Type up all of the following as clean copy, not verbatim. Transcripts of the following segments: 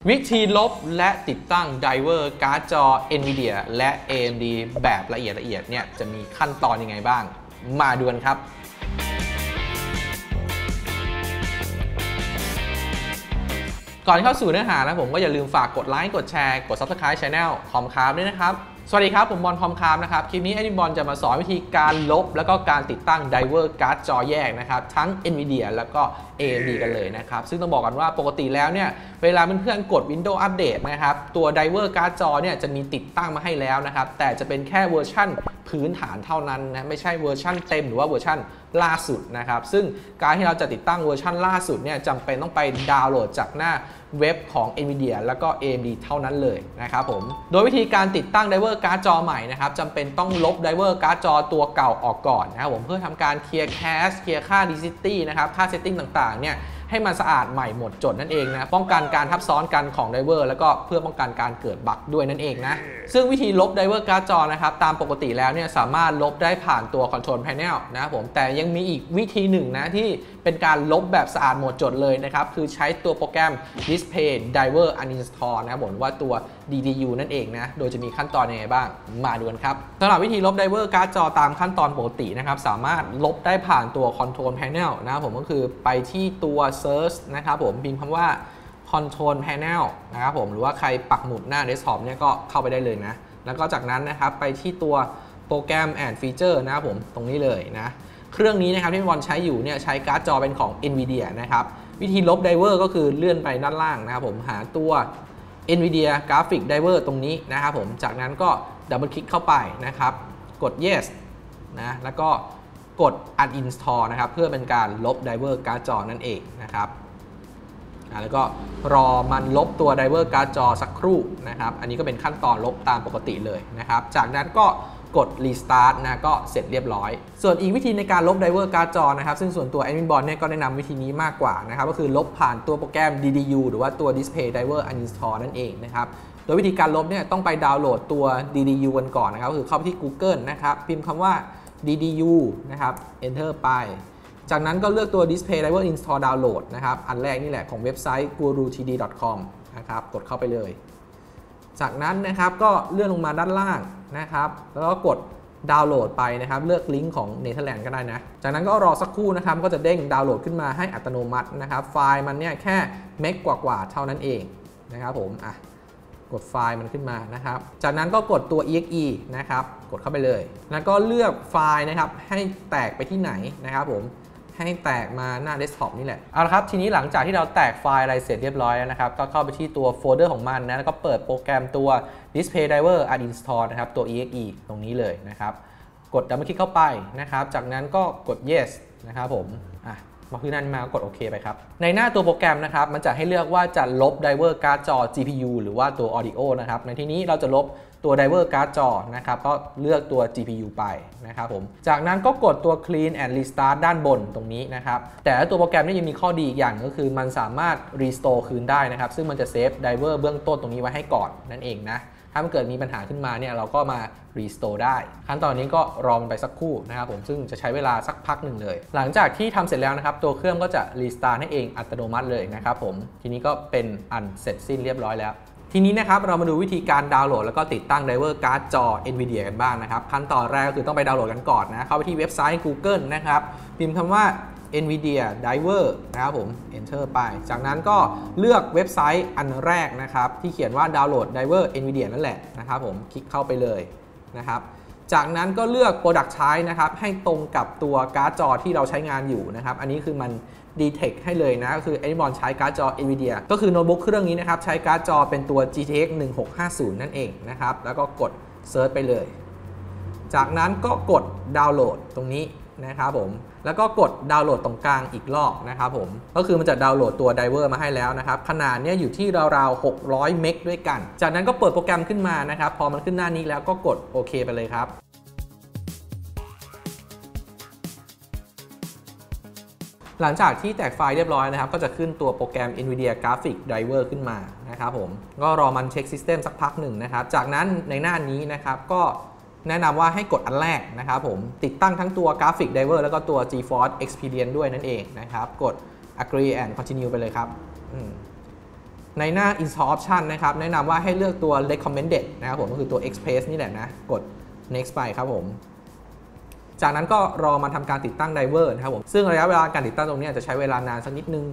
วิธีลบและติดตั้งไดเวอร์การ์ดจอ NVIDIA และ AMD แบบละเอียดเนี่ยจะมีขั้นตอนยังไงบ้างมาดูกันครับก่อนเข้าสู่เนื้อหานะผมก็อย่าลืมฝากกดไลค์กดแชร์กด Subscribe Channel คอมคราฟด้วยนะครับสวัสดีครับผมบอลคอมคราฟนะครับคลิปนี้แอดมินบอลจะมาสอนวิธีการลบแล้วก็การติดตั้งไดเวอร์การ์ดจอแยกนะครับทั้ง NVIDIA แล้วก็ AMD กันเลยนะครับซึ่งต้องบอกกันว่าปกติแล้วเนี่ยเวลาเพื่อนๆกด Windows Update นะครับตัวไดเวอร์การ์ดจอเนี่ยจะมีติดตั้งมาให้แล้วนะครับแต่จะเป็นแค่เวอร์ชั่นพื้นฐานเท่านั้นนะไม่ใช่เวอร์ชั่นเต็มหรือว่าเวอร์ชั่นล่าสุดนะครับซึ่งการที่เราจะติดตั้งเวอร์ชั่นล่าสุดเนี่ยจำเป็นต้องไปดาวน์โหลดจากหน้าเว็บของ NVIDIA แล้วก็ AMD เท่านั้นเลยนะครับผมโดยวิธีการติดตั้งไดเวอร์การ์ดจอใหม่นะครับจำเป็นต้องลบไดเวอร์การ์ดจอตัวเก่าออกก่อนนะครับผมเพื่อทำการเคลียร์แคชเคลียร์ค่า density นะครับค่า setting ต่างๆเนี่ยให้มันสะอาดใหม่หมดจดนั่นเองนะป้องกันการทับซ้อนกันของไดเวอร์แล้วก็เพื่อป้องกันการเกิดบั๊กด้วยนั่นเองนะซึ่งวิธีลบไดเวอร์การ์ดจอนะครับตามปกติแล้วเนี่ยสามารถลบได้ผ่านตัว Control Panel นะครับผมแต่ยังมีอีกวิธีหนึ่งนะที่เป็นการลบแบบสะอาดหมดจดเลยนะครับคือใช้ตัวโปรแกรม Display Driver Uninstall นะครับผมว่าตัว DDU นั่นเองนะโดยจะมีขั้นตอนยังไงบ้างมาดูกันครับสำหรับวิธีลบไดเวอร์การ์ดจอตามขั้นตอนปกตินะครับสามารถลบได้ผ่านตัว Control Panel นะครับผมก็คือไปที่ตัว Search นะครับผมพิมพ์คำว่า Control Panel นะครับผมหรือว่าใครปักหมุดหน้า Desktop เนี่ยก็เข้าไปได้เลยนะแล้วก็จากนั้นนะครับไปที่ตัวโปรแกรม and Feature นะครับผมตรงนี้เลยนะเครื่องนี้นะครับที่บอลใช้อยู่เนี่ยใช้การ์ดจอเป็นของ NVIDIA นะครับวิธีลบไดเวอร์ก็คือเลื่อนไปด้านล่างนะครับผมหาตัว NVIDIA Graphic Driver ตรงนี้นะครับผมจากนั้นก็ดับเบิลคลิกเข้าไปนะครับกด yes นะแล้วก็กด uninstall นะครับเพื่อเป็นการลบไดเวอร์การ์ดจอนั่นเองนะครับแล้วก็รอมันลบตัวไดเวอร์การ์ดจอสักครู่นะครับอันนี้ก็เป็นขั้นตอนลบตามปกติเลยนะครับจากนั้นก็กด Restart นะก็เสร็จเรียบร้อยส่วนอีกวิธีในการลบไดเวอร์การ์ดจอนะครับซึ่งส่วนตัวแอดมินบอลเนี่ยก็แนะนำวิธีนี้มากกว่านะครับก็คือลบผ่านตัวโปรแกรม DDU หรือว่าตัว Display Driver Uninstall นั่นเองนะครับโดยวิธีการลบเนี่ยต้องไปดาวน์โหลดตัว DDU กันก่อนนะครับก็คือเข้าไปที่ Google นะครับพิมพ์คำว่า DDU นะครับ Enter ไปจากนั้นก็เลือกตัว Display Driver Install Download นะครับอันแรกนี่แหละของเว็บไซต์ gurutd.com นะครับกดเข้าไปเลยจากนั้นนะครับก็เลื่อนลงมาด้านล่างนะครับแล้วก็กดดาวน์โหลดไปนะครับเลือกลิงก์ของเนเธอร์แลนด์ก็ได้นะจากนั้นก็รอสักครู่นะครับก็จะเด้งดาวน์โหลดขึ้นมาให้อัตโนมัตินะครับไฟล์มันเนี่ยแค่เมกกว่าเท่านั้นเองนะครับผมกดไฟล์มันขึ้นมานะครับจากนั้นก็กดตัว exe นะครับกดเข้าไปเลยแล้วก็เลือกไฟล์นะครับให้แตกไปที่ไหนนะครับผมให้แตกมาหน้าเดสก์ท็อปนี่แหละเอาละครับทีนี้หลังจากที่เราแตกไฟล์อะไรเสร็จเรียบร้อยแล้วนะครับก็เข้าไปที่ตัวโฟลเดอร์ของมันนะแล้วก็เปิดโปรแกรมตัว Display Driver Uninstall นะครับตัว exe ตรงนี้เลยนะครับกดดับเบิลคลิกเข้าไปนะครับจากนั้นก็กด yes นะครับผมมาขึ้นหน้านี้มากดโอเคไปครับในหน้าตัวโปรแกรมนะครับมันจะให้เลือกว่าจะลบไดเวอร์การ์ดจอ GPU หรือว่าตัว Audio นะครับในที่นี้เราจะลบตัวไดเวอร์การ์ดจอนะครับก็เลือกตัว GPU ไปนะครับผมจากนั้นก็กดตัว Clean and Restart ด้านบนตรงนี้นะครับแต่ตัวโปรแกรมนี้ยังมีข้อดีอีกอย่างก็คือมันสามารถ Restore คืนได้นะครับซึ่งมันจะเซฟไดเวอร์เบื้องต้นตรงนี้ไว้ให้ก่อนนั่นเองนะถ้ามันเกิดมีปัญหาขึ้นมาเนี่ยเราก็มา Restore ได้ขั้นตอนนี้ก็รอมันไปสักครู่นะครับผมซึ่งจะใช้เวลาสักพักหนึ่งเลยหลังจากที่ทำเสร็จแล้วนะครับตัวเครื่องก็จะ Restart ให้เองอัตโนมัติเลยนะครับผมทีนี้ก็เป็นอันเสร็จสิ้นเรียบร้อยแล้วทีนี้นะครับเรามาดูวิธีการดาวน์โหลดแล้วก็ติดตั้งไดเวอร์การ์ดจอ NVIDIA กันบ้างนะครับขั้นตอนแรกก็คือต้องไปดาวน์โหลดกันก่อนนะเข้าไปที่เว็บไซต์ Google นะครับพิมพ์คำว่า NVIDIA Driver นะครับผม Enter ไปจากนั้นก็เลือกเว็บไซต์อันแรกนะครับที่เขียนว่าดาวน์โหลด Driver NVIDIA นั่นแหละนะครับผมคลิกเข้าไปเลยนะครับจากนั้นก็เลือก Product ใช้นะครับให้ตรงกับตัวการ์ดจอที่เราใช้งานอยู่นะครับอันนี้คือมันdetect ให้เลยนะก็คือแอดมินบอลใช้การ์ดจอ NVIDIA ก็คือโน้ตบุ๊กเครื่องนี้นะครับใช้การ์ดจอเป็นตัว GTX 1650 นั่นเองนะครับแล้วก็กด Search ไปเลยจากนั้นก็กดดาวน์โหลดตรงนี้นะครับผมแล้วก็กดดาวน์โหลดตรงกลางอีกรอบนะครับผมก็คือมันจะดาวน์โหลดตัวไดเวอร์มาให้แล้วนะครับขนาดนี้อยู่ที่ราวๆ600 เมกด้วยกันจากนั้นก็เปิดโปรแกรมขึ้นมานะครับพอมันขึ้นหน้านี้แล้วก็กดโอเคไปเลยครับหลังจากที่แตกไฟล์เรียบร้อยนะครับก็จะขึ้นตัวโปรแกรม NVIDIA Graphic Driver ขึ้นมานะครับผมก็รอมันเช็ค System สักพักหนึ่งนะครับจากนั้นในหน้านี้นะครับก็แนะนำว่าให้กดอันแรกนะครับผมติดตั้งทั้งตัว Graphic Driver แล้วก็ตัว GeForce Experience ด้วยนั่นเองนะครับกด Agree and Continue ไปเลยครับในหน้า install option นะครับแนะนำว่าให้เลือกตัว recommended นะครับผมก็คือตัว express นี่แหละนะกด next ไปครับผมจากนั้นก็รอมาทำการติดตั้ง driver นะครับผมซึ่งระยะเวลาการติดตั้งตรงนี้จะใช้เวลานานสักนิดนึง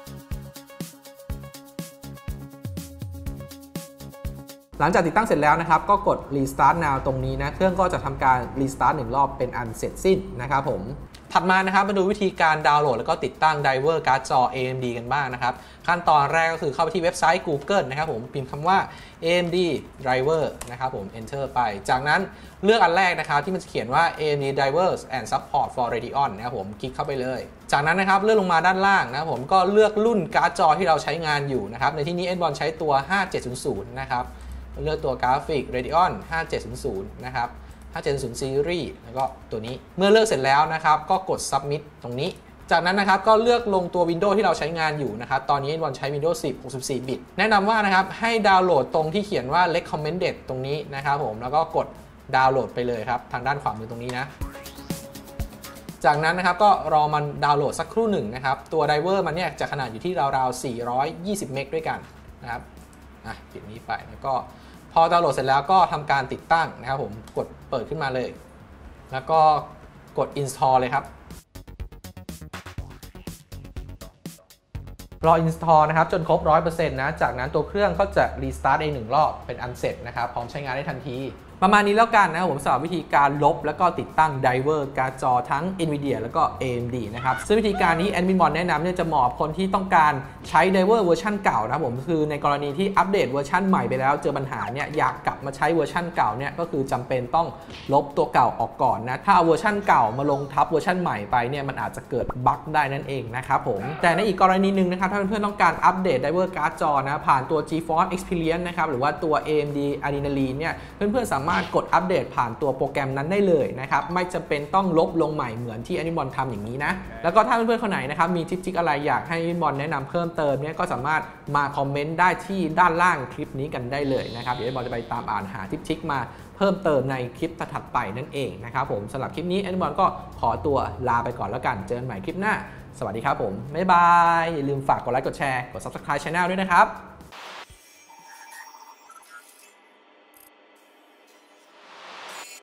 หลังจากติดตั้งเสร็จแล้วนะครับก็กด restart now ตรงนี้นะเครื่องก็จะทำการ restart 1 รอบเป็นอันเสร็จสิ้นนะครับผมถัดมานะครับมาดูวิธีการดาวน์โหลดแล้วก็ติดตั้ง driver การ์ดจอ AMD กันบ้างนะครับขั้นตอนแรกก็คือเข้าไปที่เว็บไซต์ Google นะครับผมพิมพ์คำว่า AMD driver นะครับผม enter ไปจากนั้นเลือกอันแรกนะครับที่มันจะเขียนว่า AMD drivers and support for Radeon นะครับผมคลิกเข้าไปเลยจากนั้นนะครับเลื่อนลงมาด้านล่างนะครับผมก็เลือกรุ่นการ์ดจอที่เราใช้งานอยู่นะครับในที่นี้ Edmond ใช้ตัว 5700 นะครับเลือกตัวกราฟิก Radeon 5700 นะครับ570 Series แล้วก็ตัวนี้เมื่อเลือกเสร็จแล้วนะครับก็กด Submit ตรงนี้จากนั้นนะครับก็เลือกลงตัว Windows ที่เราใช้งานอยู่นะครับตอนนี้วันใช้ Windows 10 64 บิตแนะนำว่านะครับให้ดาวน์โหลดตรงที่เขียนว่า Recommended ตรงนี้นะครับผมแล้วก็กดดาวน์โหลดไปเลยครับทางด้านขวามือตรงนี้นะจากนั้นนะครับก็รอมันดาวน์โหลดสักครู่หนึ่งนะครับตัวไดเวอร์มันเนี่ยจะขนาดอยู่ที่ราวๆ420 เมกด้วยกันนะครับปิดนี้ไปแล้วก็พอดาวน์โหลดเสร็จแล้วก็ทำการติดตั้งนะครับผมกดเปิดขึ้นมาเลยแล้วก็กด install เลยครับรอ install นะครับจนครบ 100% นะจากนั้นตัวเครื่องก็จะ restart เอง1 รอบเป็นอันเสร็จนะครับพร้อมใช้งานได้ทันทีประมาณนี้แล้วกันนะผมสำหรับวิธีการลบแล้วก็ติดตั้งไดเวอร์การ์ดจอทั้ง NVIDIA แล้วก็ AMD นะครับซึ่งวิธีการนี้แอดมินบอลแนะนำเนี่ยจะเหมาะกับคนที่ต้องการใช้ไดเวอร์เวอร์ชันเก่านะผมคือในกรณีที่อัปเดตเวอร์ชันใหม่ไปแล้วเจอปัญหาเนี่ยอยากกลับมาใช้เวอร์ชันเก่าเนี่ยก็คือจำเป็นต้องลบตัวเก่าออกก่อนนะถ้าเอาเวอร์ชันเก่ามาลงทับเวอร์ชันใหม่ไปเนี่ยมันอาจจะเกิดบั๊กได้นั่นเองนะครับผมแต่ในอีกกรณีหนึ่งนะครับถ้าเพื่อนๆต้องการอัปเดตไดเวอร์การ์ดจอนะผ่านตัว GeForce Experience นะครับหรือว่าตัว AMD Adrenalin เนี่ยเพื่อนๆสามารถกดอัปเดตผ่านตัวโปรแกรมนั้นได้เลยนะครับไม่จำเป็นต้องลบลงใหม่เหมือนที่แอนิบอลทำอย่างนี้นะแล้วก็ถ้าเพื่อนๆคนไหนนะครับมีทิปจิกอะไรอยากให้แอนิบอลแนะนำเพิ่มเติมเนี่ยก็สามารถมาคอมเมนต์ได้ที่ด้านล่างคลิปนี้กันได้เลยนะครับเดี๋ยวแอนิบอลจะไปตามอ่านหาทิปจิกมาเพิ่มเติมในคลิปถัดไปนั่นเองนะครับผมสำหรับคลิปนี้แอนิบอลก็ขอตัวลาไปก่อนแล้วกันเจอกันใหม่คลิปหน้าสวัสดีครับผมบ๊ายบายอย่าลืมฝากกดไลค์กดแชร์กด Subscribe Channel ด้วยนะครับ